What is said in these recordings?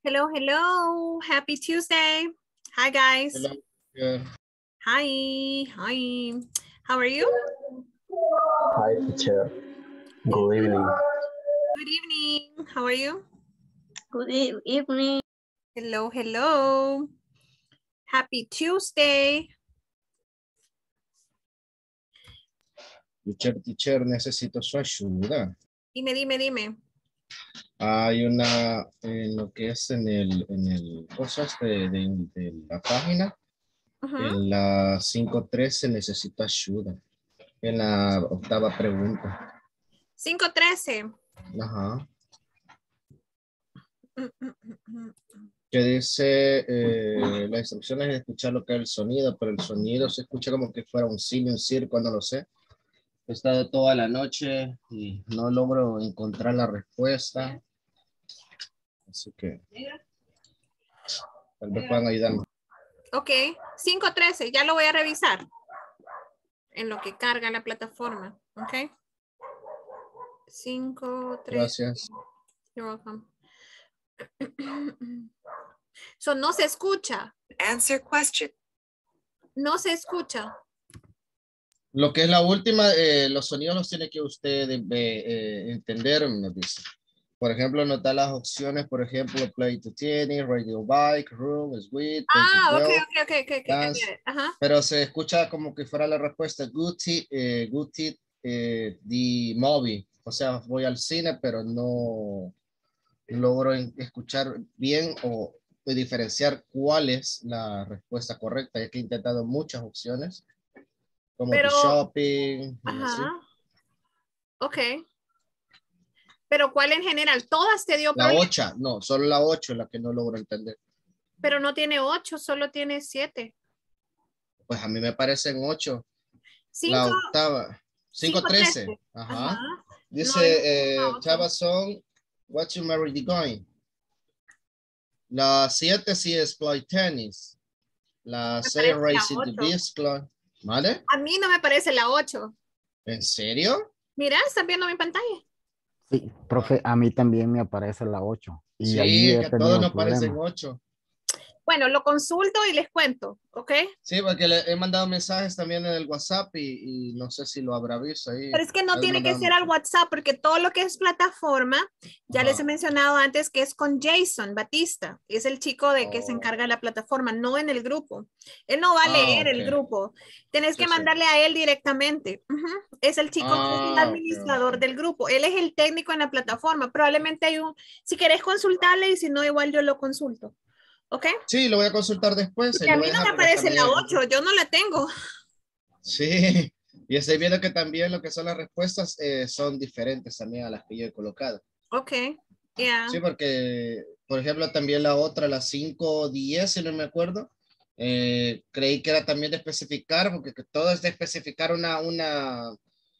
Hello, hello. Happy Tuesday. Hi, guys. Hello. Yeah. Hi. Hi. How are you? Hi, teacher. Good evening. Good evening. How are you? Good evening. Hello, hello. Happy Tuesday. Teacher, necesito su ayuda. Dime. Hay una, en lo que es en el cosas de la página, en la 5.13 necesito ayuda. En la octava pregunta. 5.13. Ajá. Que dice, las instrucciones es escuchar lo que es el sonido, pero el sonido se escucha como que fuera un cine, un circo, no lo sé. He estado toda la noche y no logro encontrar la respuesta. Así que tal vez puedan ayudarme. Ok, 5.13. Ya lo voy a revisar en lo que carga la plataforma. Ok. 5.13. Gracias. You're welcome. So, no se escucha. Answer question. No se escucha. Lo que es la última, los sonidos los tiene que usted entender, nos dice. Por ejemplo, notar las opciones, por ejemplo, play to tennis, radio bike, room, sweet, ok. dance. Ajá. Pero se escucha como que fuera la respuesta Gucci, the movie. O sea, voy al cine, pero no logro escuchar bien o diferenciar cuál es la respuesta correcta. Ya que he intentado muchas opciones, como Pero, the shopping. ajá. Así. Ok. Pero ¿cuál en general? Todas te dio La problema. 8, no, solo la 8 es la que no logro entender. Pero no tiene 8, solo tiene 7. Pues a mí me parecen 8. 5, La octava. 5.13. Ajá. Dice, Chava Song, What You Marry the Going. La 7 sí es Play Tennis. La 6 Racing the Beast. ¿Vale? A mí no me parece la 8. ¿En serio? Mira, ¿estás viendo mi pantalla? Sí, profe, a mí también me aparece la 8. Y Sí, allí he que a tenido todos nos problemas. parecen 8. Bueno, lo consulto y les cuento, ¿ok? Sí, porque le he mandado mensajes también en el WhatsApp y no sé si lo habrá visto ahí. Pero es que no tiene que ser al WhatsApp, porque todo lo que es plataforma, ya les he mencionado antes que es con Jason Batista. Es el chico de que se encarga de la plataforma, no en el grupo. Él no va a leer el grupo. Tenés que mandarle a él directamente. Es el chico que es el administrador del grupo. Él es el técnico en la plataforma. Probablemente hay si querés consultarle y si no, igual yo lo consulto. ¿Ok? Sí, lo voy a consultar después. Porque a mí no me aparece la 8, yo no la tengo. Sí, y estoy viendo que también lo que son las respuestas son diferentes también a las que yo he colocado. Ok, yeah. Sí, porque, por ejemplo, también la otra, la 5.10, si no me acuerdo, creí que era también de especificar, porque todo es de especificar una,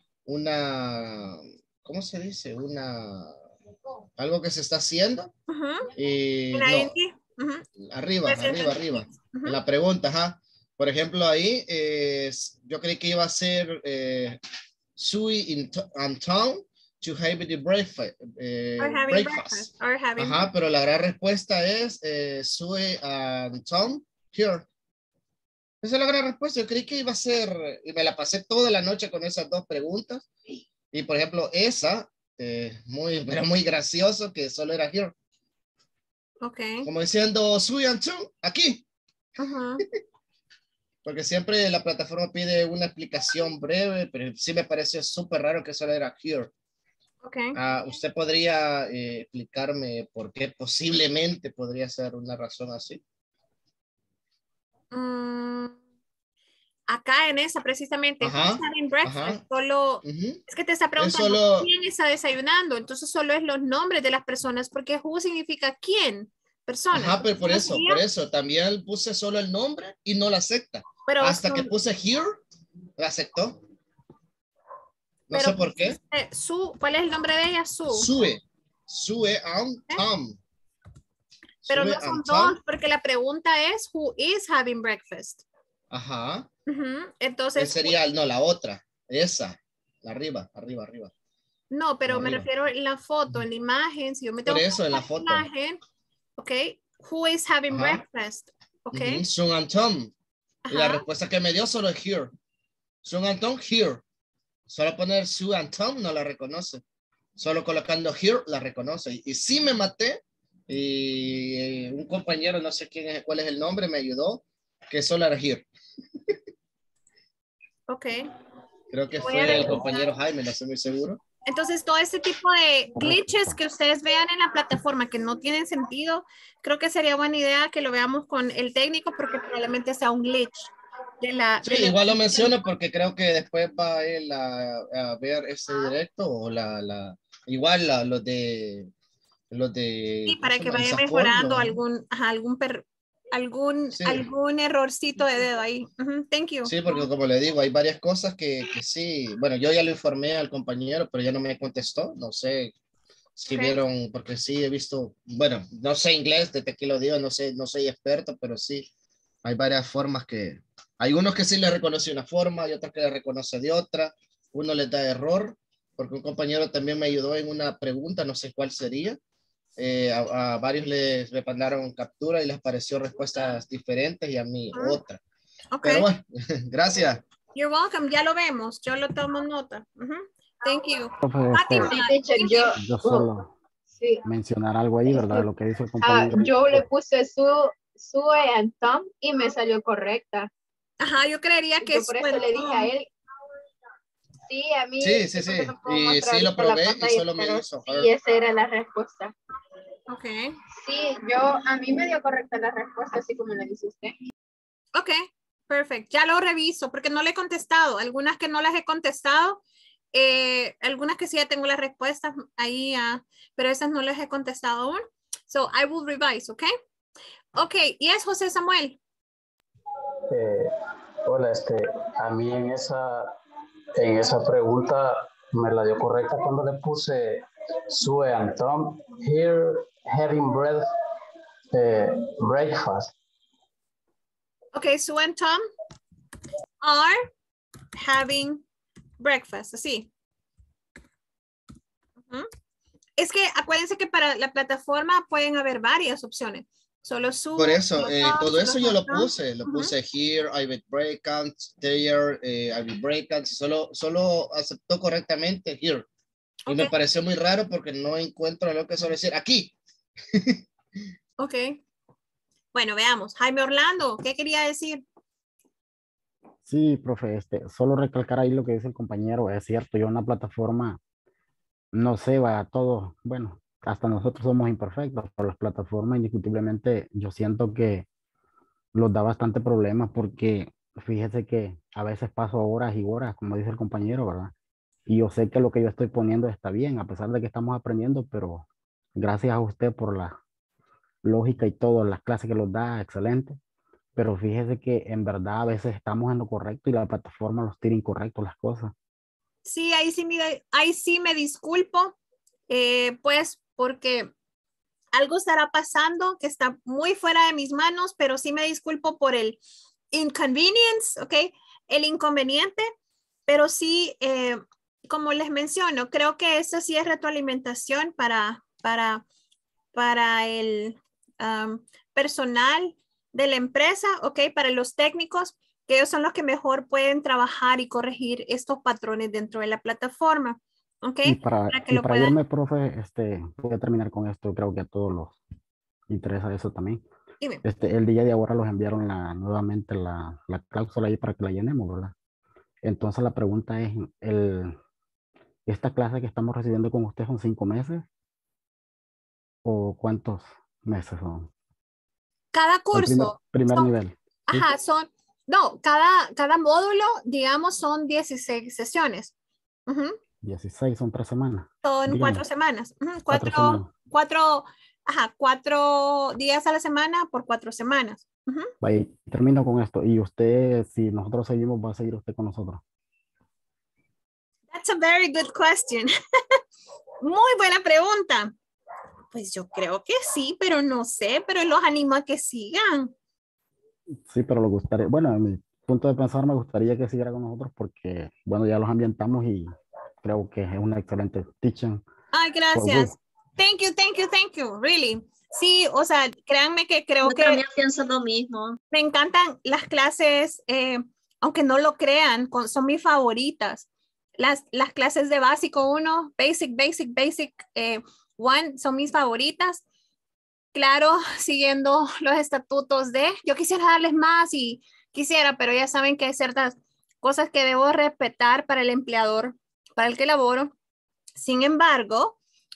¿cómo se dice? Algo que se está haciendo. Y no, arriba. En la pregunta, ajá. Por ejemplo, ahí yo creí que iba a ser Sui and Tom to have the breakfast. Breakfast. Ajá, pero la gran respuesta es Sui and Tom here. Esa es la gran respuesta. Yo creí que iba a ser, y me la pasé toda la noche con esas dos preguntas. Y por ejemplo, esa, era muy gracioso que solo era here. Okay. Como diciendo, Sui and Tom, aquí. Porque siempre la plataforma pide una explicación breve, pero sí me parece súper raro que solo era here. Okay. ¿Usted podría explicarme por qué posiblemente podría ser una razón así? Acá en esa precisamente, having breakfast, solo es que te está preguntando quién está desayunando, entonces solo es los nombres de las personas, porque who significa quién, persona. Ajá, pero por eso, también puse solo el nombre y no la acepta. Pero hasta que puse here, la aceptó. No sé por qué. ¿Cuál es el nombre de ella? Sue and Tom. Pero no son dos, porque la pregunta es who is having breakfast. Ajá. Entonces sería, no, la otra, esa, la arriba. No, pero me refiero en la foto, en la imagen. Si yo me tengo por eso, en la foto. imagen, Okay. Who is having breakfast? Okay. Sun and Tom. Y la respuesta que me dio solo es here. Sun and Tom, here. Solo poner Sue and Tom no la reconoce. Solo colocando here la reconoce. Y sí me maté. Y un compañero, no sé cuál es el nombre, me ayudó. Que solo era here. Ok. Creo que fue el compañero Jaime, no estoy muy seguro. Entonces, todo este tipo de glitches que ustedes vean en la plataforma que no tienen sentido, creo que sería buena idea que lo veamos con el técnico porque probablemente sea un glitch. Sí, igual lo menciono porque creo que después va él a ver ese directo o los de sí, para que vaya mejorando algún errorcito de dedo ahí. Thank you. Sí, porque como le digo, hay varias cosas que sí, bueno, yo ya lo informé al compañero, pero ya no me contestó, no sé si vieron, porque sí he visto, bueno, no sé inglés, desde que lo digo, no soy experto, pero sí, hay varias formas hay unos que sí le reconoce una forma, y otros que le reconoce de otra, uno les da error, porque un compañero también me ayudó en una pregunta, no sé cuál sería, a varios les mandaron captura y les pareció respuestas diferentes y a mí otra. Okay. Pero bueno, gracias. You're welcome, ya lo vemos, yo lo tomo nota. Thank you. Yo solo mencionar algo ahí, ¿verdad? De lo que dice el compañero. Yo le puse Sue and Tom y me salió correcta. Ajá, yo creería que por eso le dije a él. Sí, a mí. Sí. No y sí lo probé y solo me hizo. Y esa era la respuesta. Ok. Sí, a mí me dio correcta la respuesta, así como le dice usted. Ok, perfecto. Ya lo reviso porque no le he contestado. Algunas que no las he contestado, algunas que sí ya tengo las respuestas ahí, pero esas no las he contestado aún. So I will revise, ok? Ok, yes, José Samuel. Hola, a mí en esa pregunta me la dio correcta cuando le puse Sue and Tom here having breakfast. Okay, Sue and Tom are having breakfast, así. Es que acuérdense que para la plataforma pueden haber varias opciones. Solo Sue. Por eso, todo eso yo lo puse here, I will breakouts, there, I will breakouts, solo aceptó correctamente here. Y me pareció muy raro porque no encuentro lo que suele decir aquí. Ok. Bueno, veamos. Jaime Orlando, ¿qué quería decir? Sí, profe, solo recalcar ahí lo que dice el compañero, es cierto, yo en una plataforma, no sé, va todo, bueno, hasta nosotros somos imperfectos, pero las plataformas indiscutiblemente yo siento que los da bastante problemas porque fíjese que a veces paso horas y horas, como dice el compañero, ¿verdad? Y yo sé que lo que yo estoy poniendo está bien, a pesar de que estamos aprendiendo, pero gracias a usted por la lógica y todo, las clases que los da, excelente. Pero fíjese que en verdad a veces estamos en lo correcto y la plataforma los tira incorrecto las cosas. Sí, ahí sí me disculpo, pues porque algo estará pasando que está muy fuera de mis manos, pero sí me disculpo por el inconvenience, ¿ok? El inconveniente, pero sí, como les menciono, creo que eso sí es retroalimentación para el personal de la empresa, ¿ok? Para los técnicos, que ellos son los que mejor pueden trabajar y corregir estos patrones dentro de la plataforma, ¿ok? Y para irme, profe, voy a terminar con esto, creo que a todos los interesa eso también. Dime. El día de ahora los enviaron nuevamente la cláusula ahí para que la llenemos, ¿verdad? Entonces la pregunta es, ¿esta clase que estamos recibiendo con usted son 5 meses? ¿O cuántos meses son? Cada curso. Primer nivel. ¿Sí? Ajá, cada módulo, digamos, son 16 sesiones. 16, son 3 semanas. Son 4 semanas. 4 días a la semana por 4 semanas. Vaya, termino con esto. ¿Y usted, si nosotros seguimos, va a seguir usted con nosotros? That's a very good question. Muy buena pregunta. Pues yo creo que sí, pero no sé, pero los animo a que sigan. Sí, pero lo gustaría, bueno, en mi punto de pensar me gustaría que siguiera con nosotros porque, bueno, ya los ambientamos y creo que es una excelente teaching. Ay, gracias. Thank you, really. Sí, o sea, créanme que creo Yo que también pienso lo mismo. me encantan las clases, aunque no lo crean, son mis favoritas. Las clases de básico 1, basic 1 son mis favoritas. Claro, siguiendo los estatutos yo quisiera darles más y quisiera, pero ya saben que hay ciertas cosas que debo respetar para el empleador, para el que laboro. Sin embargo,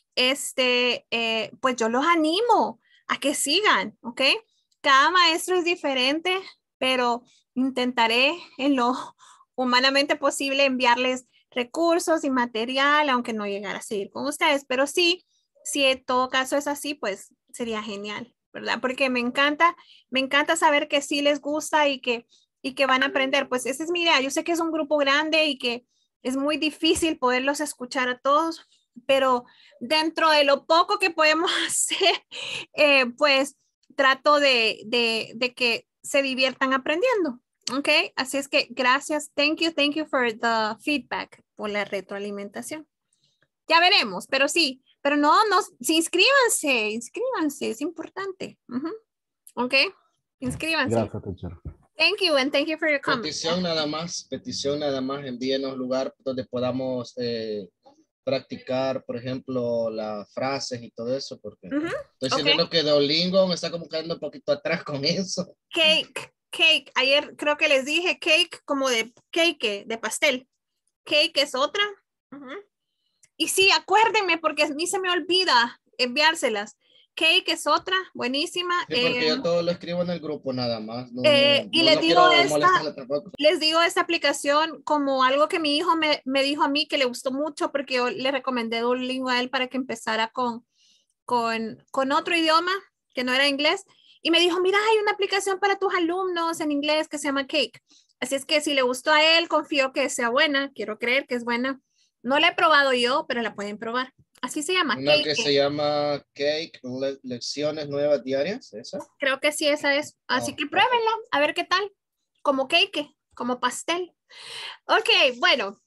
pues yo los animo a que sigan, ¿ok? Cada maestro es diferente, pero intentaré en lo humanamente posible enviarles recursos y material, aunque no llegara a seguir con ustedes, pero sí, si en todo caso es así, pues sería genial, ¿verdad? Porque me encanta saber que sí les gusta y que van a aprender. Pues esa es mi idea. Yo sé que es un grupo grande y que es muy difícil poderlos escuchar a todos, pero dentro de lo poco que podemos hacer, pues trato de que se diviertan aprendiendo. Ok, así es que gracias. Thank you for the feedback, por la retroalimentación. Ya veremos, pero sí, pero no, sí, inscríbanse, es importante. Ok, inscríbanse. Gracias, teacher. Thank you and thank you for your comment. Petición nada más, envíenos lugar donde podamos practicar, por ejemplo, las frases y todo eso, porque estoy sintiendo que Duolingo me está como quedando un poquito atrás con eso. Cake. Ayer creo que les dije cake como de cake, de pastel. Cake es otra. Y sí, acuérdenme porque a mí se me olvida enviárselas. Cake es otra, buenísima. Sí, porque yo todo lo escribo en el grupo nada más. Y no quiero molestarle tampoco. Les digo esta aplicación como algo que mi hijo me dijo a mí que le gustó mucho porque yo le recomendé Duolingo a él para que empezara con otro idioma que no era inglés. Y me dijo, mira, hay una aplicación para tus alumnos en inglés que se llama Cake. Así es que si le gustó a él, confío que sea buena. Quiero creer que es buena. No la he probado yo, pero la pueden probar. Así se llama. Una Cake. que se llama Cake, lecciones nuevas diarias, ¿esa? Creo que sí, esa es. Así que pruébenla, a ver qué tal. Como cake, como pastel. Ok, bueno.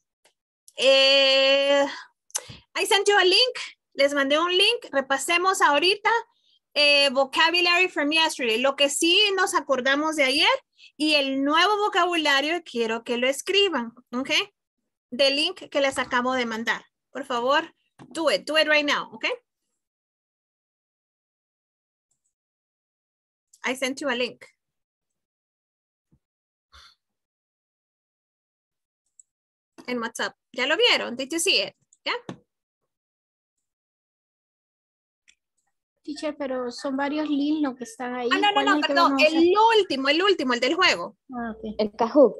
I sent you a link. Les mandé un link. Repasemos ahorita vocabulary from yesterday. Lo que sí nos acordamos de ayer y el nuevo vocabulario quiero que lo escriban, ¿ok? Del link que les acabo de mandar. Por favor, do it right now, ¿ok? I sent you a link. En WhatsApp. ¿Ya lo vieron? Did you see it? ¿Ya? Teacher, pero son varios links los que están ahí. No, perdón. El último, el del juego. Okay. El Kahoot.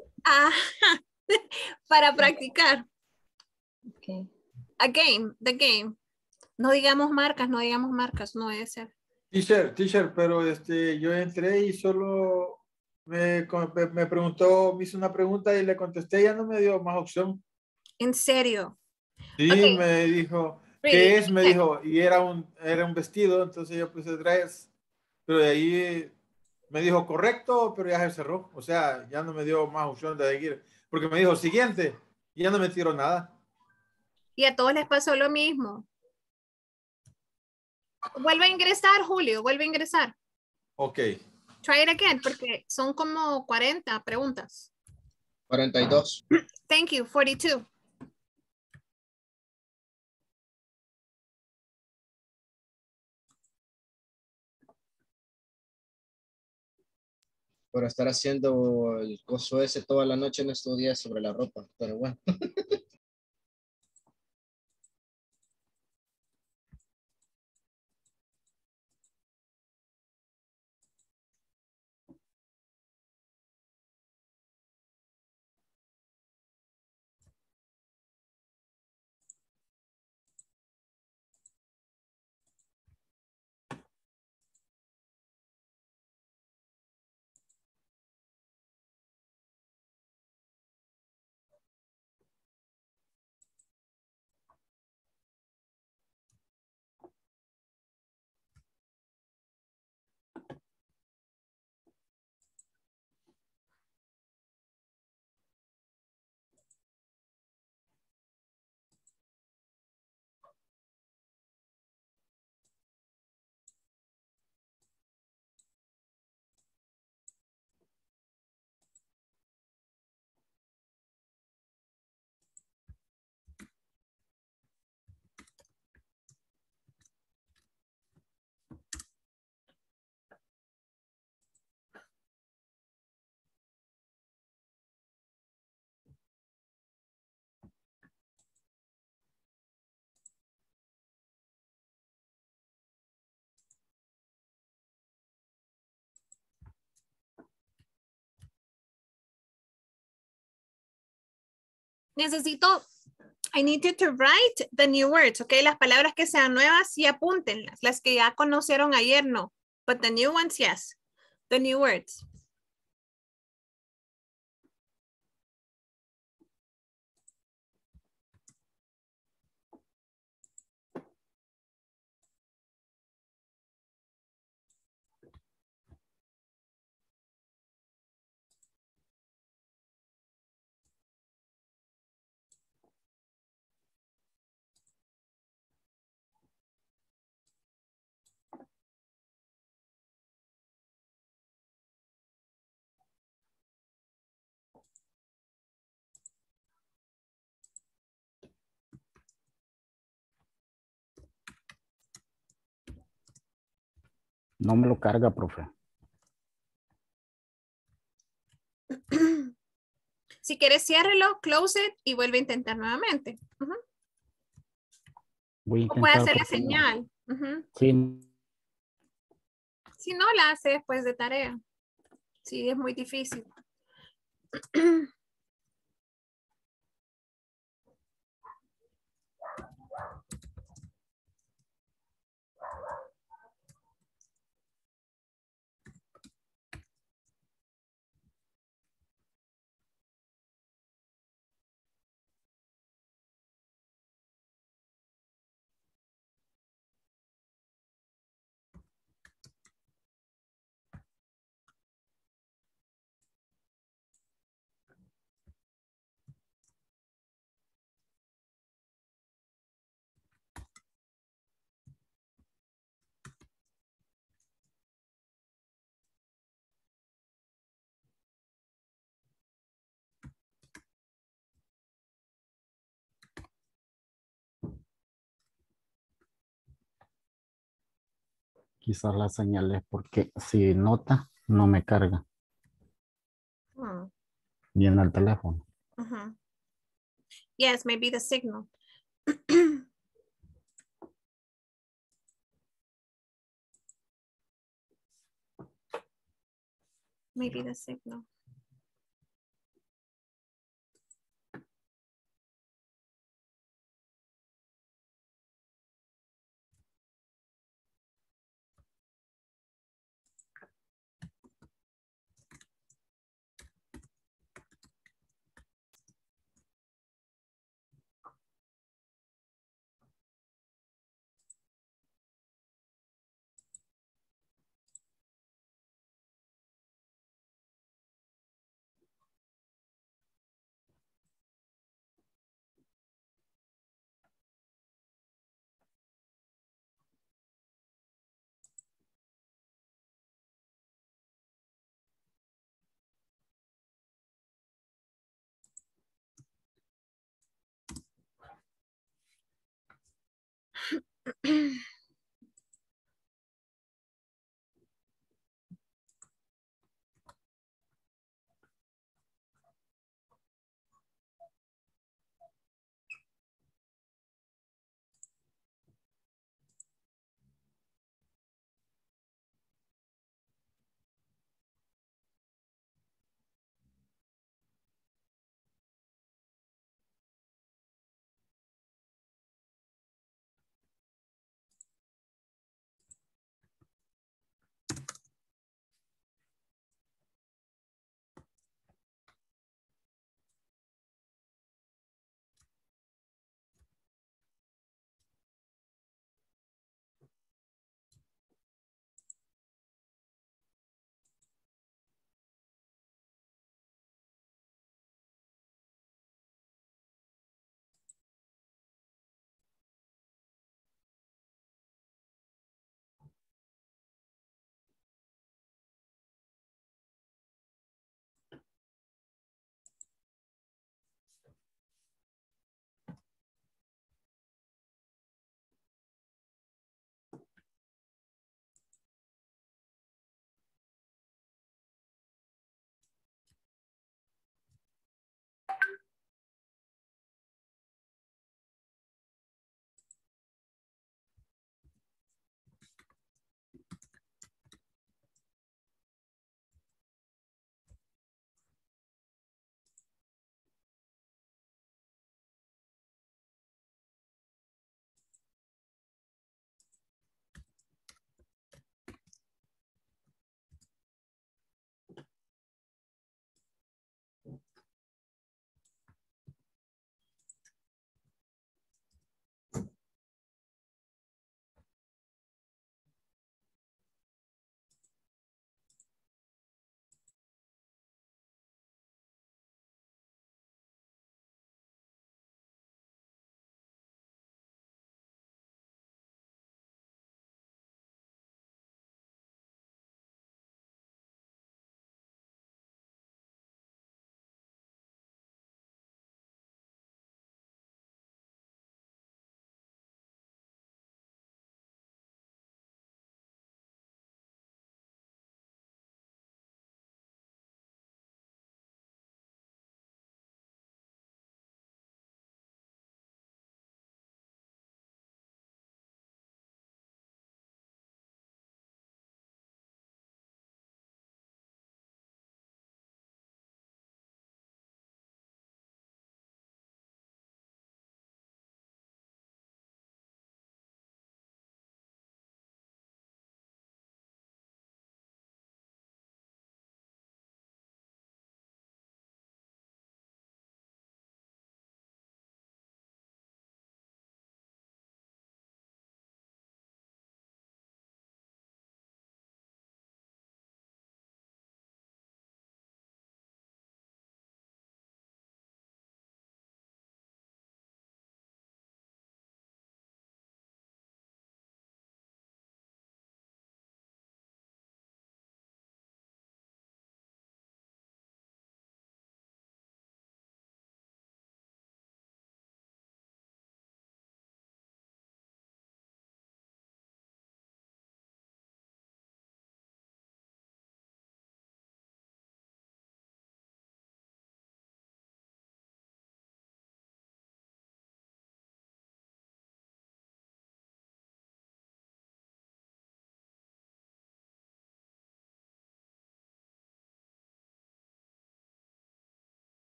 Para practicar. Okay. The game. No digamos marcas, no debe ser. Teacher, pero yo entré y solo me preguntó, me hizo una pregunta y le contesté, ya no me dio más opción. ¿En serio? Sí, Okay. me dijo, Really? ¿qué es? Me dijo, y era un vestido, entonces yo puse dress, pero de ahí me dijo correcto, pero ya se cerró, o sea, ya no me dio más opción de seguir, porque me dijo siguiente, y ya no me tiró nada. Y a todos les pasó lo mismo. Vuelve a ingresar, Julio, vuelve a ingresar. Ok. Try it again, porque son como 40 preguntas. 42. Thank you, 42. Por estar haciendo el coso ese toda la noche no estudié sobre la ropa, pero bueno. necesito, I need you to write the new words, ok, las palabras que sean nuevas, sí apúntenlas, las que ya conocieron ayer, no, but the new ones, yes, the new words. No me lo carga, profe. Si quieres, ciérrelo, close it y vuelve a intentar nuevamente. Voy a O puede intentar. hacer la señal. Sí. Si no, la hace después de tarea. Sí, es muy difícil. Quizás la señal es porque si nota, no me carga. Viene el teléfono. Yes, maybe the signal. Maybe the signal.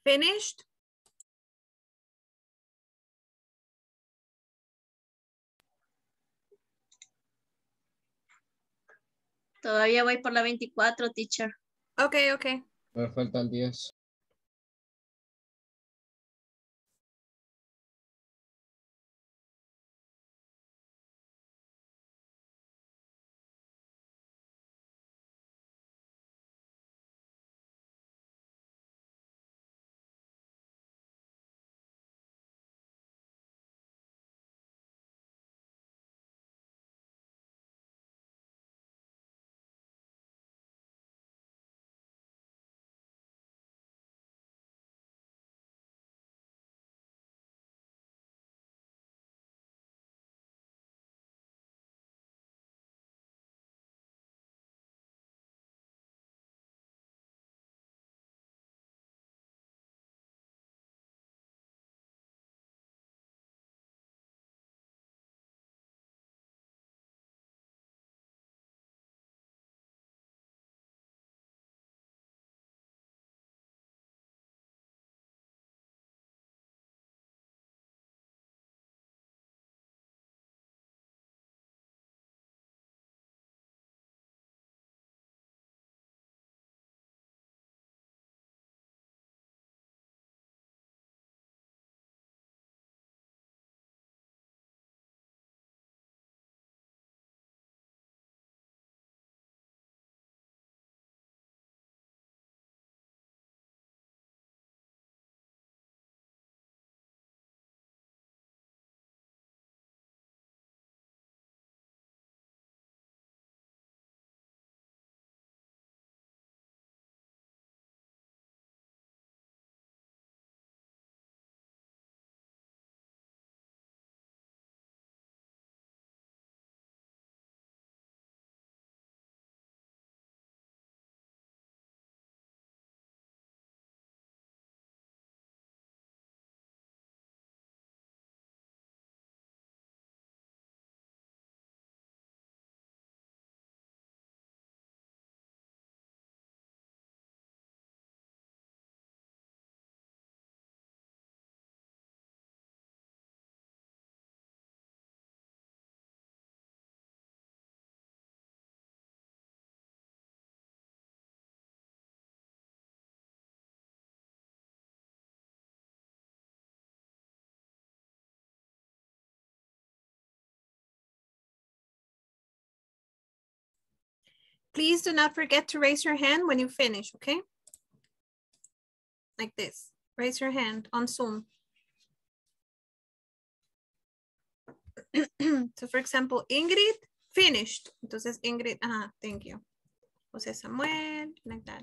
Finished. Todavía voy por la 24, teacher. Ok, ok. Me faltan 10. Please do not forget to raise your hand when you finish, okay? Like this. Raise your hand on Zoom. So, for example, Ingrid finished. Entonces, Ingrid, thank you. José Samuel, like that.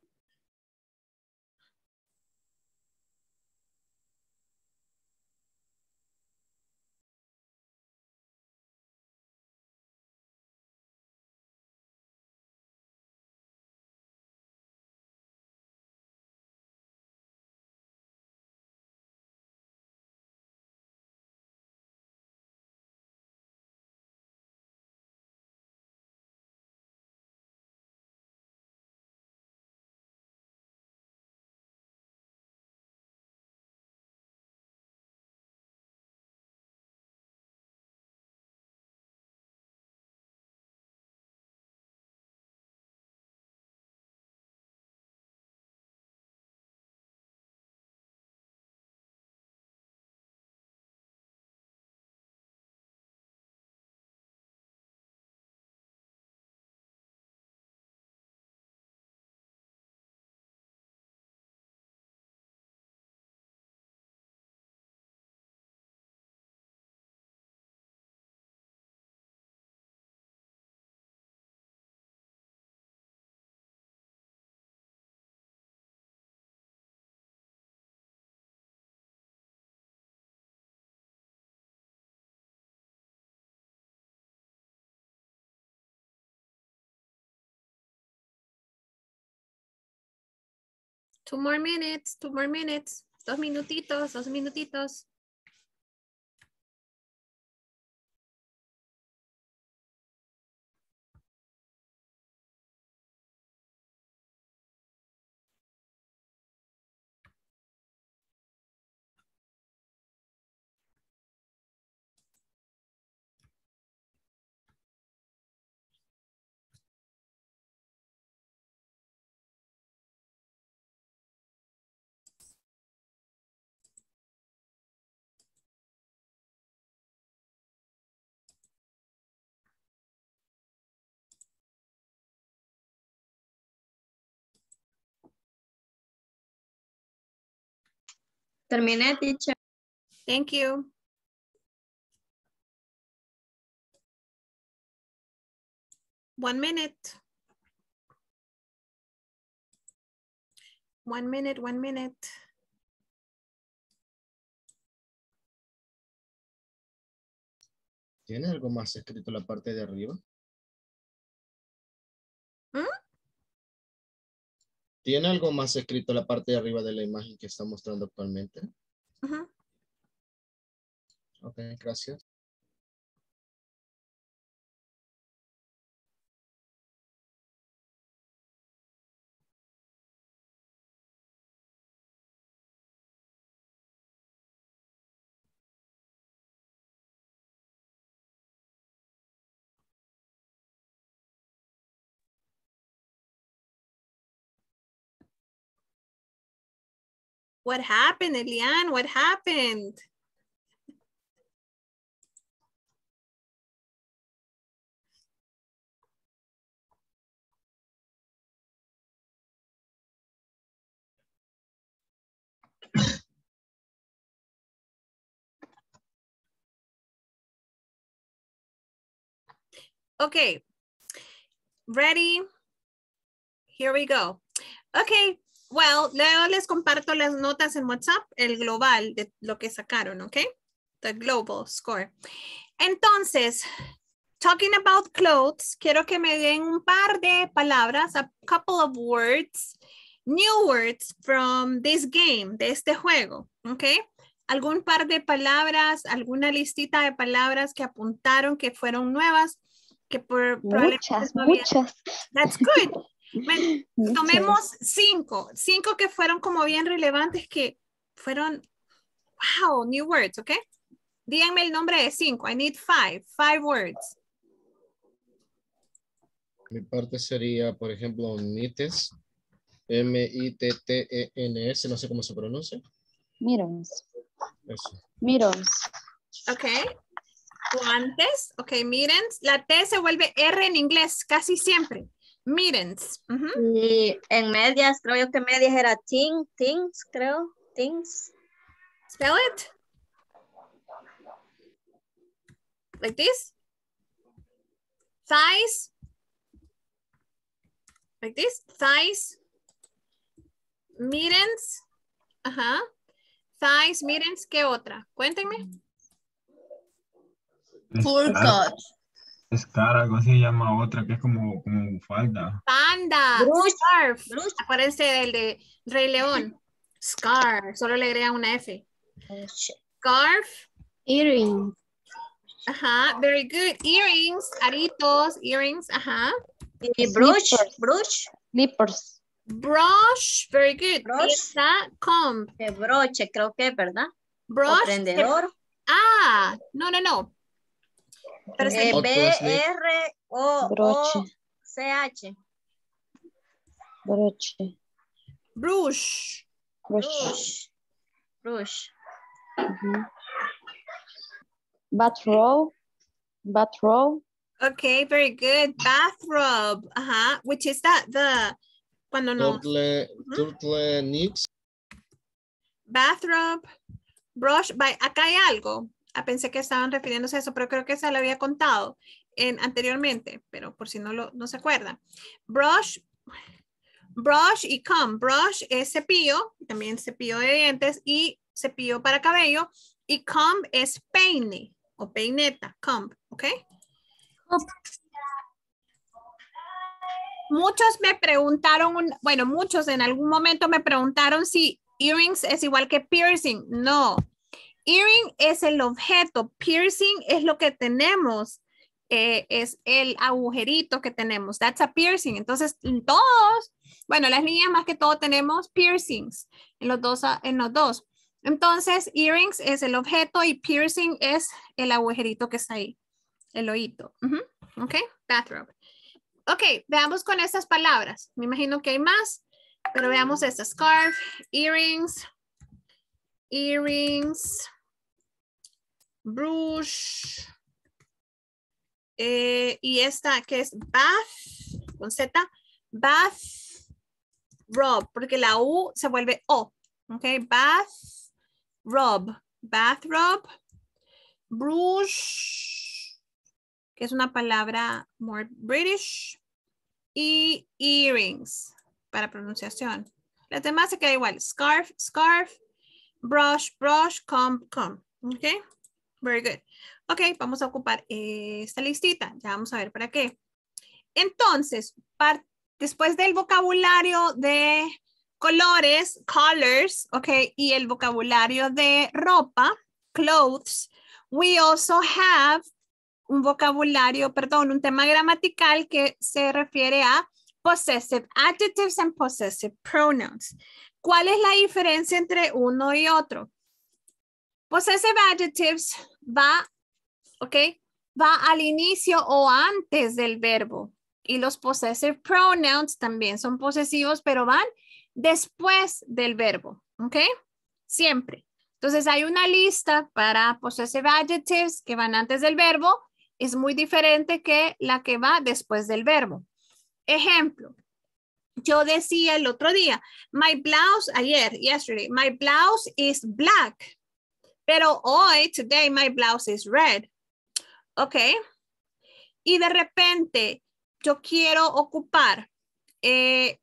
Two more minutes, 2 more minutes. 2 minutitos, 2 minutitos. Terminé, teacher. Thank you. One minute. 1 minute, 1 minute. ¿Tiene algo más escrito en la parte de arriba? ¿Mm? ¿Tiene algo más escrito en la parte de arriba de la imagen que está mostrando actualmente? Uh-huh. Ok, gracias. What happened, Elian? What happened? Okay, ready? Here we go. Okay, well, luego les comparto las notas en WhatsApp, el global de lo que sacaron, okay? The global score. Entonces, talking about clothes, quiero que me den un par de palabras, a couple of words, new words from this game, de este juego, okay? Algún par de palabras, alguna listita de palabras que apuntaron que fueron nuevas, que muchas. That's good. Tomemos 5 que fueron como bien relevantes, que fueron, wow, new words, ¿ok? Díganme el nombre de 5. I need 5 words. Mi parte sería, por ejemplo, mittens, M-I-T-T-E-N-S, no sé cómo se pronuncia. Mittens. Eso. Mittens. Ok. Guantes, ok, mittens. La T se vuelve R en inglés casi siempre. Mittens. Y en medias, creo yo que medias era things, creo. Things. Spell it. Like this. Thighs. Like this. Thighs. Mittens. Ajá. Thighs, mittens. ¿Qué otra? Cuéntenme. Full cut. Scar, algo así se llama otra que es como falda. Panda. Brush. Scarf. Brush. Acuérdense del de Rey León. Scarf. Solo le agregan una F. Scarf. Earring. Ajá. Very good. Earrings. Aritos. Earrings. Ajá. Y brush. Slippers. Brush. Slippers. Brush. Very good. Brush. Y está comb. De broche, creo que es, ¿verdad? Brush. O prendedor. No. Pero B-R-O-O-C-H. Broche. Brush. Brush. Brush. Bathrobe. Okay, very good. Bathrobe. Ajá. Which is that? Cuando no. Turtlenecks. Bathrobe. Brush. Acá hay algo. Pensé que estaban refiriéndose a eso, pero creo que esa lo había contado anteriormente, pero por si no se acuerdan. Brush y comb. Brush es cepillo, también cepillo de dientes y cepillo para cabello. Y comb es peine o peineta, comb, ¿ok? Muchos me preguntaron, muchos en algún momento me preguntaron si earrings es igual que piercing. No. Earring es el objeto, piercing es lo que tenemos, es el agujerito que tenemos. That's a piercing. Entonces, todos, las niñas más que todo tenemos piercings en los dos. Entonces, earrings es el objeto y piercing es el agujerito que está ahí, el oído. Ok, bathrobe. Ok, veamos con estas palabras. Me imagino que hay más, pero veamos esta. Scarf, earrings, brush, y esta que es bath, con Z, bath, robe, porque la U se vuelve O, ok, bath, robe, bathrobe, brush, que es una palabra more British, y earrings para pronunciación. Las demás se queda igual. Scarf, scarf, brush, brush, comb, comb. Ok, very good. Ok, vamos a ocupar esta listita. Ya vamos a ver para qué. Entonces, después del vocabulario de colores, colors, ok, y el vocabulario de ropa, clothes, we also have un vocabulario, perdón, un tema gramatical que se refiere a possessive adjectives and possessive pronouns. ¿Cuál es la diferencia entre uno y otro? Possessive adjectives va, ok, va al inicio o antes del verbo. Y los possessive pronouns también son posesivos, pero van después del verbo, ¿ok? Siempre. Entonces hay una lista para possessive adjectives que van antes del verbo. Es muy diferente que la que va después del verbo. Ejemplo, yo decía el otro día, my blouse, yesterday, my blouse is black. Pero hoy, today, my blouse is red. ¿Ok? Y de repente, yo quiero ocupar el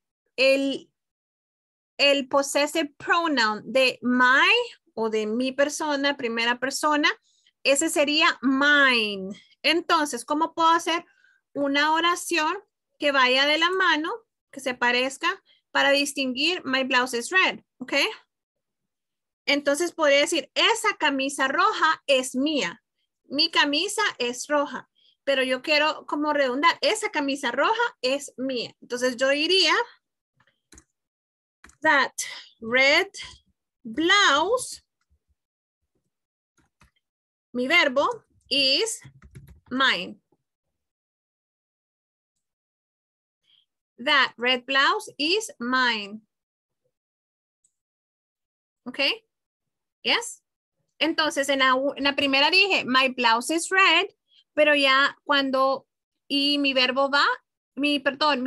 possessive pronoun de my o de mi persona, primera persona, ese sería mine. Entonces, ¿cómo puedo hacer una oración que vaya de la mano, que se parezca para distinguir my blouse is red? ¿Ok? Entonces podría decir, esa camisa roja es mía. Mi camisa es roja. Pero yo quiero como redundar, esa camisa roja es mía. Entonces yo diría, that red blouse, mi verbo, is mine. That red blouse is mine. ¿Ok? Yes. Entonces, en la primera dije, my blouse is red, pero ya cuando, y mi verbo va, mi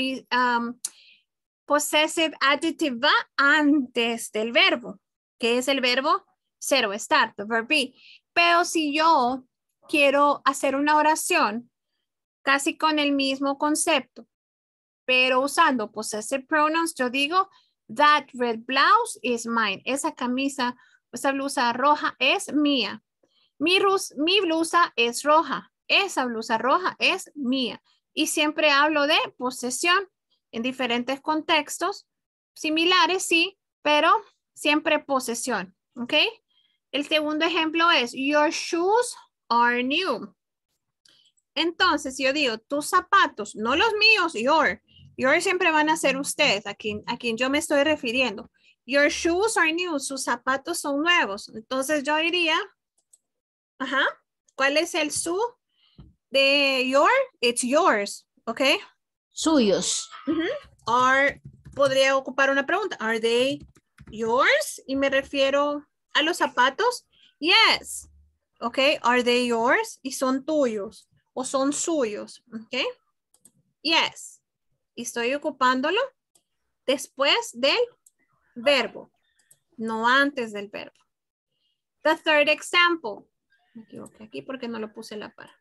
possessive adjective va antes del verbo, que es el verbo zero, start, the verb be. Pero si yo quiero hacer una oración casi con el mismo concepto, pero usando possessive pronouns, yo digo, that red blouse is mine. Esa camisa, esa blusa roja es mía. Mi blusa es roja. Esa blusa roja es mía. Y siempre hablo de posesión en diferentes contextos. Similares, sí, pero siempre posesión. ¿Ok? El segundo ejemplo es, your shoes are new. Entonces, yo digo, tus zapatos, no los míos, your siempre van a ser ustedes, a quien yo me estoy refiriendo. Your shoes are new, sus zapatos son nuevos. Entonces yo diría, ¿cuál es el su de your? It's yours, ¿ok? Suyos. Podría ocupar una pregunta, are they yours? Y me refiero a los zapatos. Yes, ¿ok? Are they yours? Y son tuyos o son suyos, ¿ok? Yes. Y estoy ocupándolo después del verbo, no antes del verbo. The third example. Me equivoqué aquí porque no lo puse la par.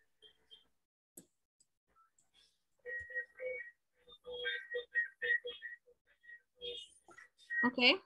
Okay.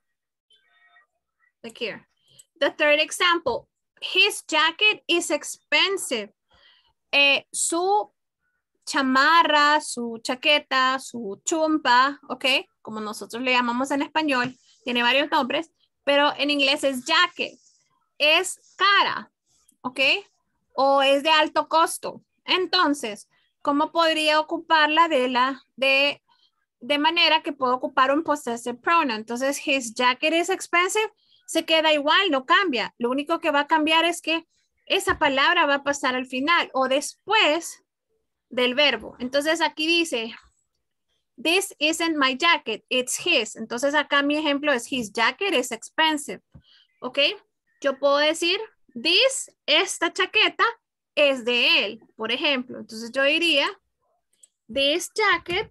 Look here. The third example. His jacket is expensive. Su chamarra, su chaqueta, su chumpa, ¿ok? Como nosotros le llamamos en español, tiene varios nombres, pero en inglés es jacket. Es cara, ¿ok? O es de alto costo. Entonces, ¿cómo podría ocuparla de manera que puedo ocupar un possessive pronoun? Entonces, his jacket is expensive, se queda igual, no cambia. Lo único que va a cambiar es que esa palabra va a pasar al final o después del verbo. Entonces aquí dice, this isn't my jacket, it's his. Entonces acá mi ejemplo es, his jacket is expensive. ¿Ok? Yo puedo decir, esta chaqueta es de él, por ejemplo. Entonces yo diría, this jacket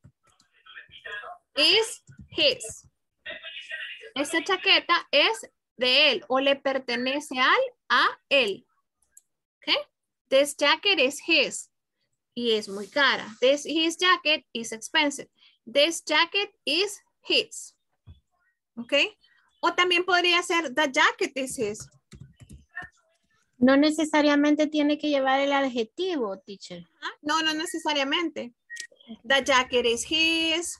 is his. Esta chaqueta es de él o le pertenece a él. Okay. This jacket is his. Y es muy cara. His jacket is expensive. This jacket is his. Okay. O también podría ser the jacket is his. No necesariamente tiene que llevar el adjetivo, teacher. No, no necesariamente. The jacket is his.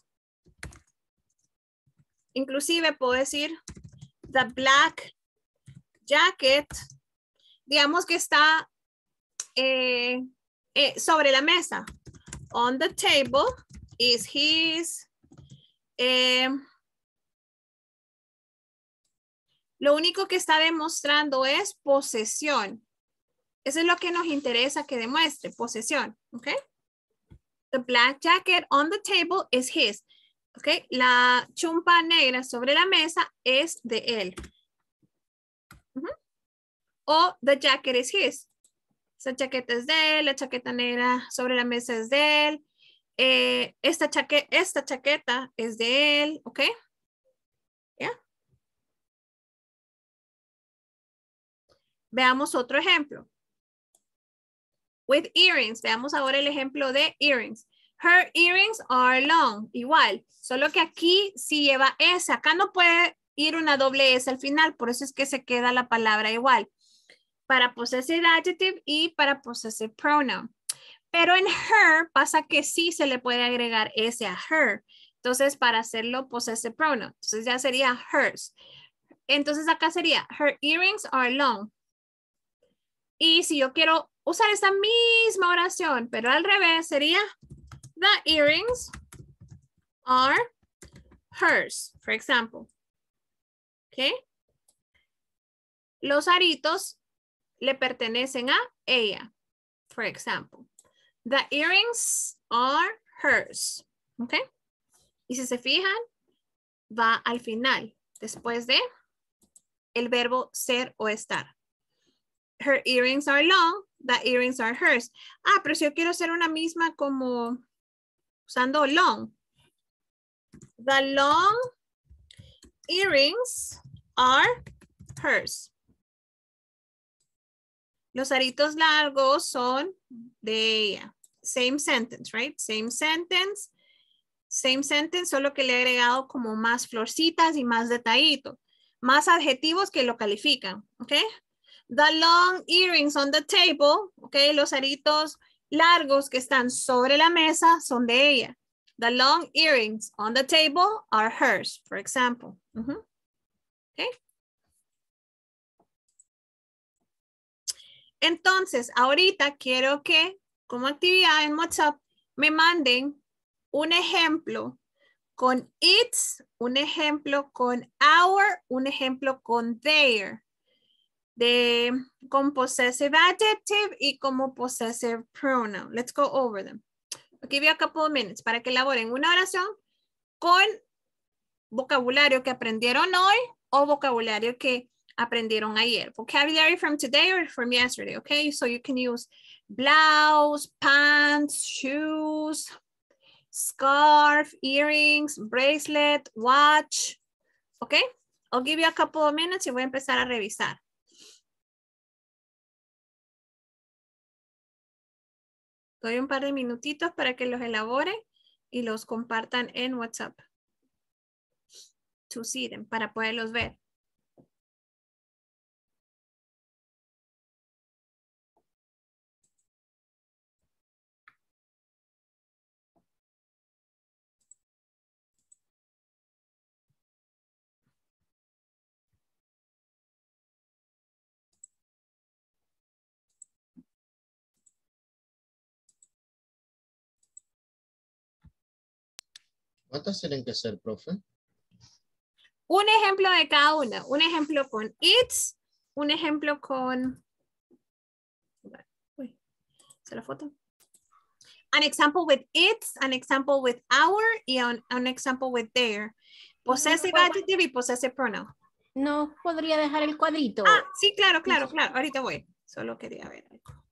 Inclusive puedo decir the black jacket. Digamos que está sobre la mesa. On the table is his. Lo único que está demostrando es posesión. Eso es lo que nos interesa que demuestre, posesión. ¿Ok? The black jacket on the table is his. ¿Ok? La chumpa negra sobre la mesa es de él. O the jacket is his. Esa chaqueta es de él, la chaqueta negra sobre la mesa es de él. Esta chaqueta es de él. ¿Ok? ¿Ya? Veamos otro ejemplo. With earrings. Veamos ahora el ejemplo de earrings. Her earrings are long. Igual. Solo que aquí sí lleva S. Acá no puede ir una doble S al final. Por eso es que se queda la palabra igual. Para possessive adjective y para possessive pronoun. Pero en her pasa que sí se le puede agregar S a her. Entonces para hacerlo possessive pronoun. Entonces ya sería hers. Entonces acá sería her earrings are long. Y si yo quiero usar esta misma oración, pero al revés, sería the earrings are hers, for example. ¿Ok? Los aritos le pertenecen a ella, for example. The earrings are hers. ¿Ok? Y si se fijan, va al final, después de el verbo ser o estar. Her earrings are long. The earrings are hers. Ah, pero si yo quiero hacer una misma como usando long. The long earrings are hers. Los aritos largos son de ella. Same sentence, right? Same sentence. Same sentence, solo que le he agregado como más florcitas y más detallito. Más adjetivos que lo califican, ¿ok? The long earrings on the table, ok, los aritos largos que están sobre la mesa son de ella. The long earrings on the table are hers, for example. Okay. Entonces, ahorita quiero que, como actividad en WhatsApp, me manden un ejemplo con its, un ejemplo con our, un ejemplo con their. Con possessive adjective y como possessive pronoun. Let's go over them. I'll give you a couple of minutes para que elaboren una oración con vocabulario que aprendieron hoy o vocabulario que aprendieron ayer. Vocabulary from today or from yesterday, okay? So you can use blouse, pants, shoes, scarf, earrings, bracelet, watch, okay? I'll give you a couple of minutes y voy a empezar a revisar. Doy un par de minutitos para que los elaboren y los compartan en WhatsApp. To see them, para poderlos ver. ¿Cuántas tienen que ser, profe? Un ejemplo de cada una. Un ejemplo con its, un ejemplo con... Uy, ¿se la foto? An example with its, an example with our, y an example with their. Possessive adjective y possessive pronoun. No podría dejar el cuadrito. Ah, sí, claro, claro, claro. Ahorita voy. Solo quería ver algo.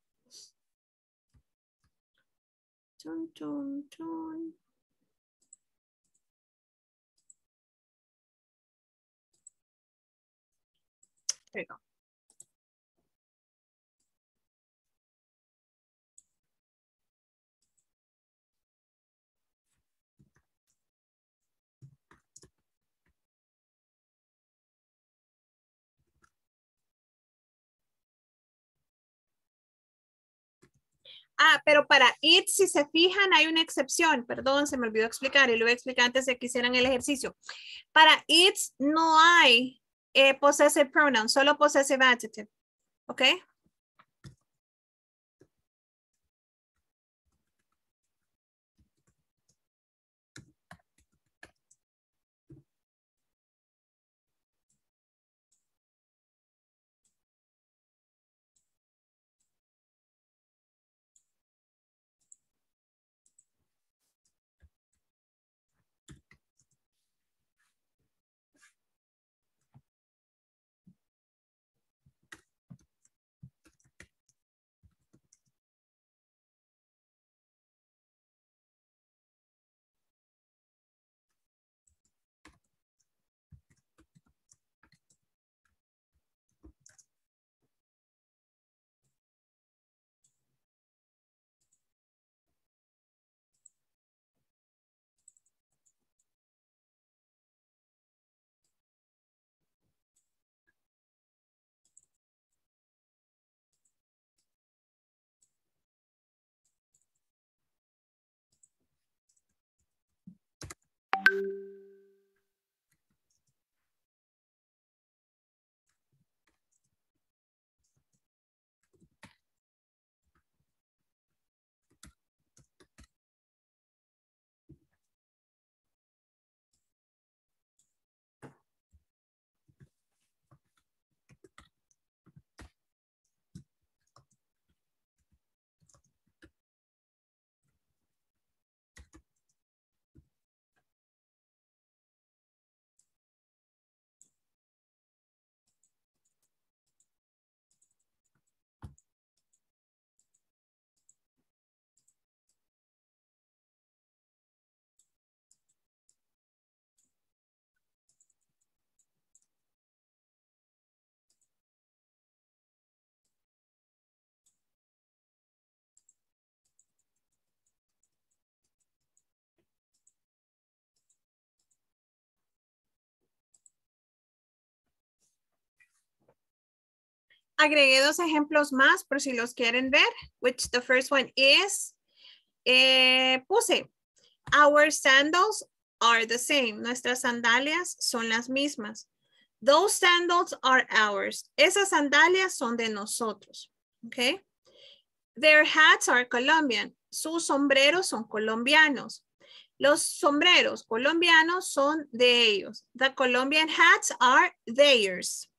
Chun, chun, chun. There you go. Ah, pero para it, si se fijan, hay una excepción. Perdón, se me olvidó explicar y lo voy a explicar antes de que hicieran el ejercicio. Para it no hay possessive pronoun, solo possessive adjective. ¿Ok? Agregué dos ejemplos más por si los quieren ver, which the first one is, puse, our sandals are the same. Nuestras sandalias son las mismas. Those sandals are ours. Esas sandalias son de nosotros. Okay. Their hats are Colombian. Sus sombreros son colombianos. Los sombreros colombianos son de ellos. The Colombian hats are theirs.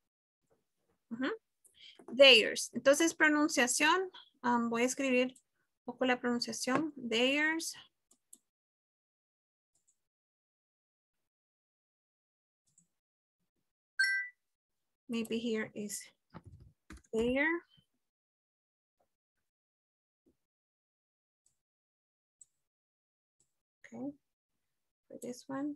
Theirs. Entonces, pronunciación. Voy a escribir un poco la pronunciación. Theirs. Maybe here is there. Okay. For this one.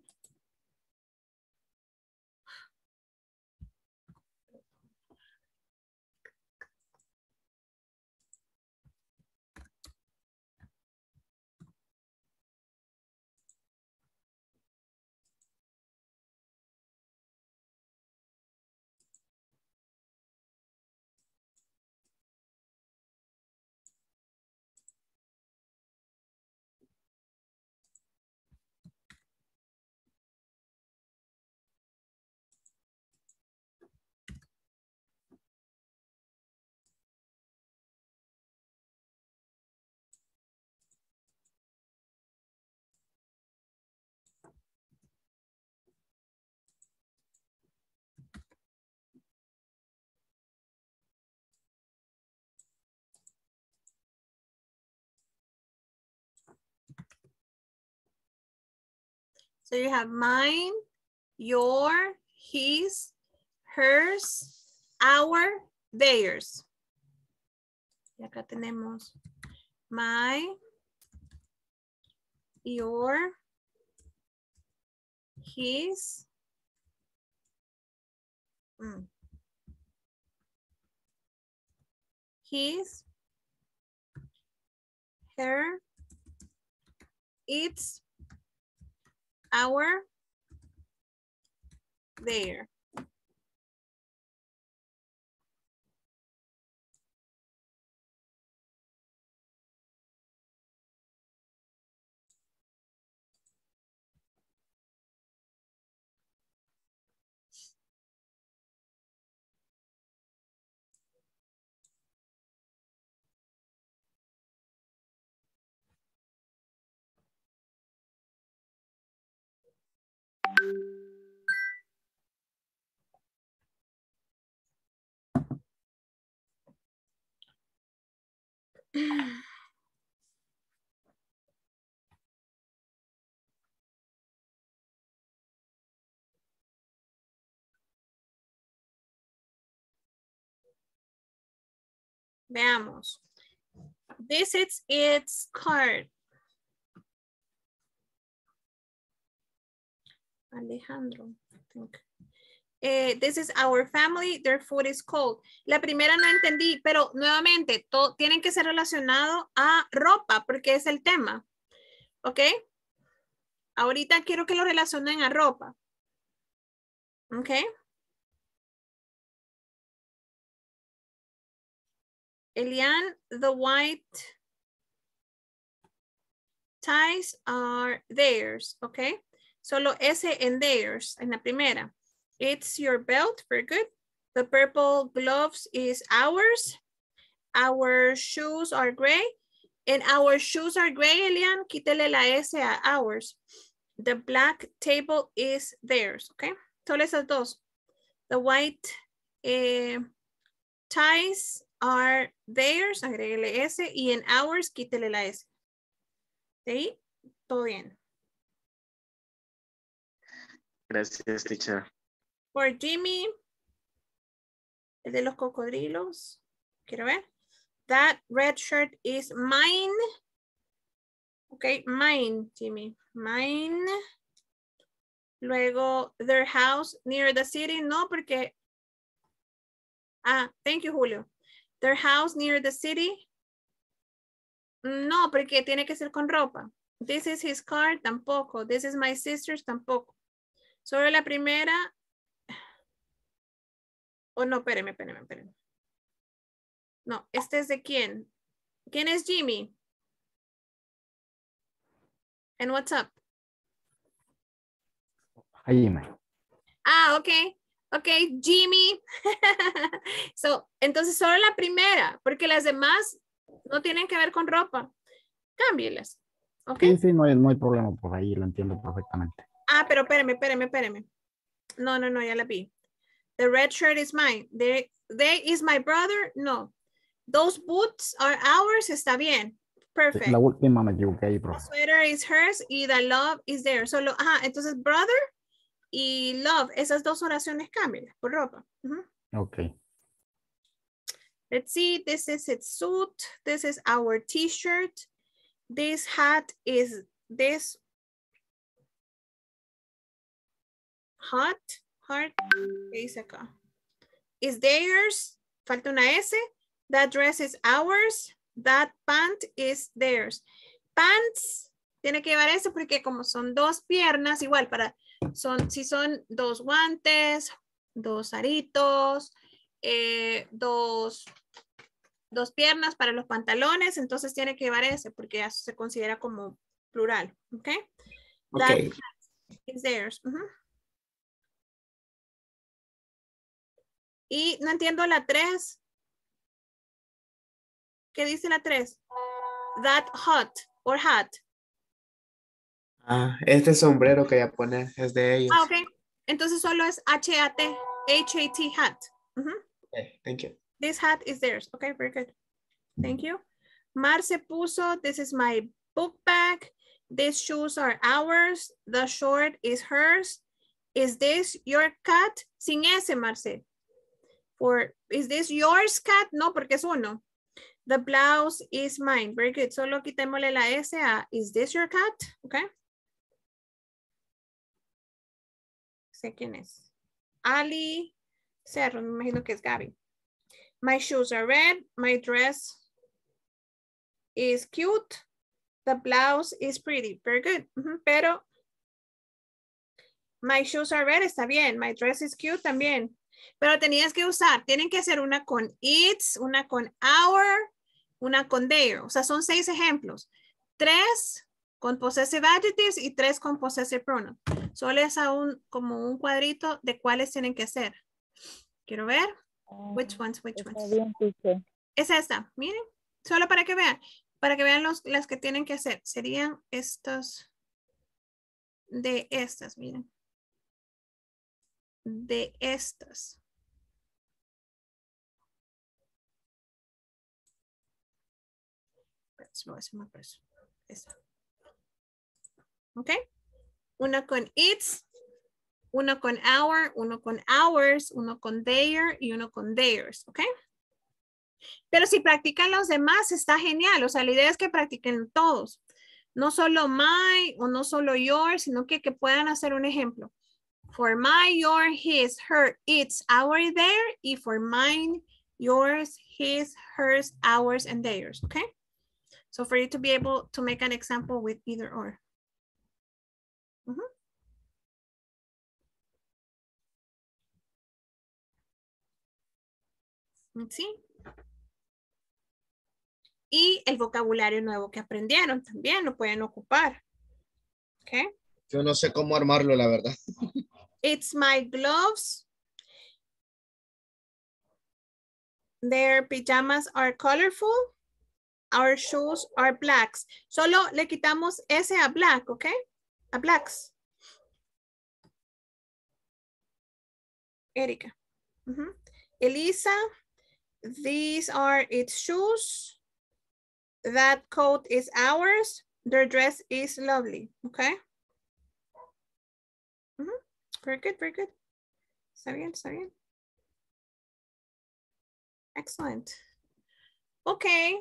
So you have mine, your, his, hers, our, theirs. Y acá tenemos my, your, his, his, her, its, our, their. Veamos. This is its card. Alejandro, I think. This is our family, their food is cold. La primera no entendí, pero nuevamente, todo tienen que ser relacionado a ropa, porque es el tema. ¿Ok? Ahorita quiero que lo relacionen a ropa. ¿Ok? Elian, the white ties are theirs. ¿Ok? Solo ese en theirs, en la primera. It's your belt, very good. The purple gloves is ours. Our shoes are gray. And our shoes are gray, Elian. Quítele la S a ours. The black table is theirs, okay? Solo esas dos. The white ties are theirs. Agréguele S. Y en ours, quítele la S. ¿Sí? Todo bien. Gracias, teacher. For Jimmy, el de los cocodrilos. Quiero ver. That red shirt is mine. Okay, mine, Jimmy. Mine. Luego, their house near the city. No, porque... Ah, thank you, Julio. Their house near the city. No, porque tiene que ser con ropa. This is his car. Tampoco. This is my sister's. Tampoco. Solo la primera... Oh, no, espéreme. No, este es de quién. ¿Quién es Jimmy? And what's up? Jimmy. Ah, ok. Ok, Jimmy. So, entonces solo la primera, porque las demás no tienen que ver con ropa. Cámbielas. Ok. Sí, no hay problema, por ahí lo entiendo perfectamente. Ah, pero espéreme. No, ya la vi. The red shirt is mine. They is my brother. No. Those boots are ours. Está bien. Perfect. La última me equivoqué ahí, profe. The sweater is hers y the love is there. Solo, entonces brother y love. Esas dos oraciones cambian por ropa. Ok. Let's see. This is its suit. This is our t-shirt. This hat is this hat. Heart. ¿Qué dice acá? Is theirs. Falta una S. That dress is ours. That pant is theirs. Pants. Tiene que llevar eso porque como son dos piernas, igual si son dos guantes, dos aritos, dos piernas para los pantalones, entonces tiene que llevar ese porque ya se considera como plural. ¿Ok? That is theirs. Y no entiendo la 3. ¿Qué dice la 3? That hat or hat. Este sombrero que ya pone es de ellos. Ok. Entonces solo es H-A-T. H-A-T, hat. Okay, thank you. This hat is theirs. Okay, very good. Thank you. Marce puso, this is my book bag. These shoes are ours. The short is hers. Is this your cat? Sin S, Marce. Is this yours, cat? No, porque es uno. The blouse is mine. Very good. Solo quitémosle la S a is this your cat? Okay. Sé quién es. Ali Cerro, me imagino que es Gaby. My shoes are red. My dress is cute. The blouse is pretty. Very good. Pero my shoes are red está bien. My dress is cute también. Pero tenías que usar, tienen que hacer una con its, una con our, una con their. O sea, son 6 ejemplos. 3 con possessive adjectives y 3 con possessive pronoun. Solo es como un cuadrito de cuáles tienen que hacer. Quiero ver. Which ones? Es esta, miren. Solo para que vean. Para que vean las que tienen que hacer. Serían estos. De estas, miren. De estas. Esta. Ok. Una con its, uno con our, uno con ours, uno con their y uno con theirs. Ok. Pero si practican los demás está genial. O sea, la idea es que practiquen todos. No solo my o no solo yours, sino que puedan hacer un ejemplo. For my, your, his, her, its, our, their. Y for mine, yours, his, hers, ours, and theirs. Okay? So for you to be able to make an example with either or. Let's see. Y el vocabulario nuevo que aprendieron también lo pueden ocupar. Okay? Yo no sé cómo armarlo, la verdad. It's my gloves. Their pajamas are colorful. Our shoes are blacks. Solo le quitamos ese a black, ¿ok? A blacks. Erika. Elisa, these are its shoes. That coat is ours. Their dress is lovely, okay? Very good, very good. Está bien, está bien. Excellent. Okay.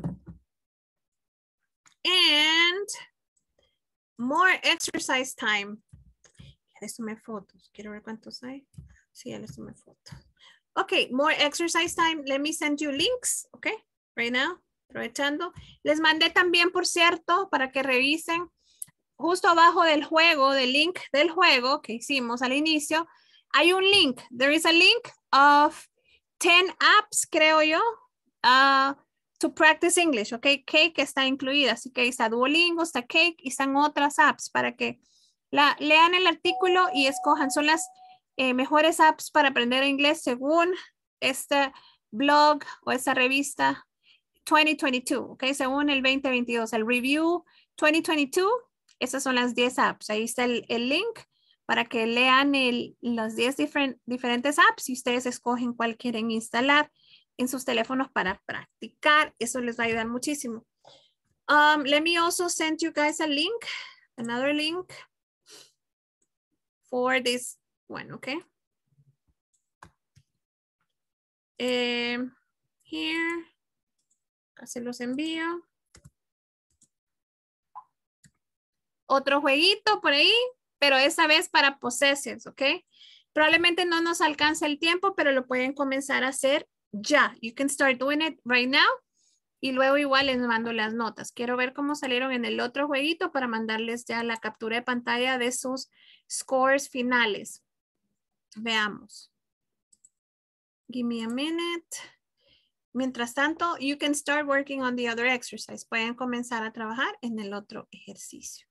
And more exercise time. Ya les tomé fotos. Quiero ver cuántos hay. Sí, ya les tomé fotos. Okay, more exercise time. Let me send you links, okay? Right now, aprovechando. Les mandé también, por cierto, para que revisen. Justo abajo del juego, del link del juego que hicimos al inicio, hay un link. There is a link of 10 apps, creo yo, to practice English, ok? Cake está incluida, así que está Duolingo, está Cake y están otras apps para que lean el artículo y escojan. Son las mejores apps para aprender inglés según este blog o esta revista 2022, ok? Según el 2022, el review 2022. Esas son las 10 apps. Ahí está el link para que lean las 10 diferentes apps y ustedes escogen cuál quieren instalar en sus teléfonos para practicar. Eso les va a ayudar muchísimo. Let me also send you guys a link, another link for this one, okay? Here, acá se los envío. Otro jueguito por ahí, pero esta vez para possessives, ¿ok? Probablemente no nos alcance el tiempo, pero lo pueden comenzar a hacer ya. You can start doing it right now. Y luego igual les mando las notas. Quiero ver cómo salieron en el otro jueguito para mandarles ya la captura de pantalla de sus scores finales. Veamos. Give me a minute. Mientras tanto, you can start working on the other exercise. Pueden comenzar a trabajar en el otro ejercicio.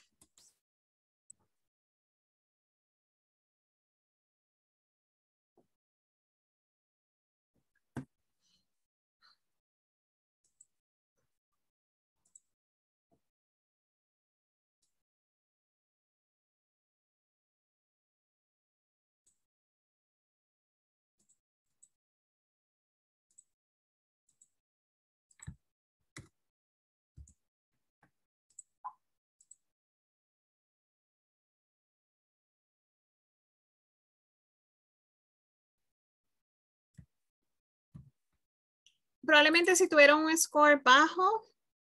Probablemente si tuvieron un score bajo,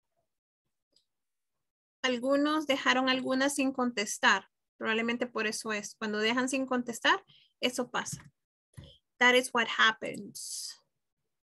algunos dejaron algunas sin contestar. Probablemente por eso es. Cuando dejan sin contestar, eso pasa. That is what happens.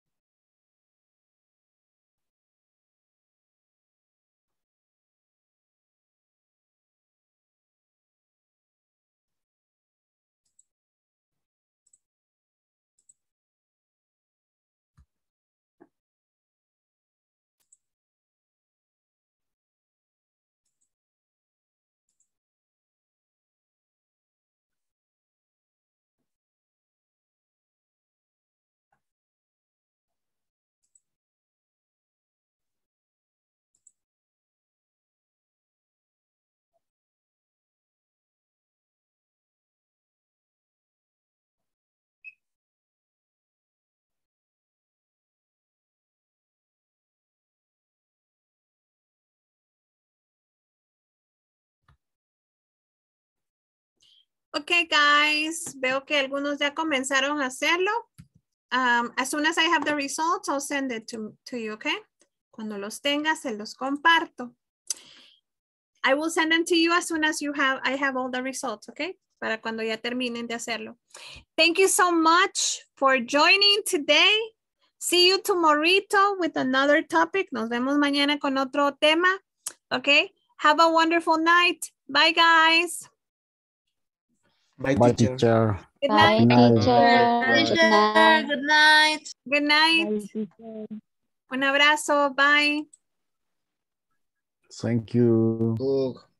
Okay, guys. Veo que algunos ya comenzaron a hacerlo. As soon as I have the results, I'll send it to you, okay? Cuando los tenga, se los comparto. I will send them to you as soon as I have all the results, okay? Para cuando ya terminen de hacerlo. Thank you so much for joining today. See you tomorrow with another topic. Nos vemos mañana con otro tema, okay? Have a wonderful night. Bye, guys. Bye, Bye, teacher. teacher. Good Bye, night. teacher. Good night. Good night. Good night. Un abrazo. Bye. Thank you.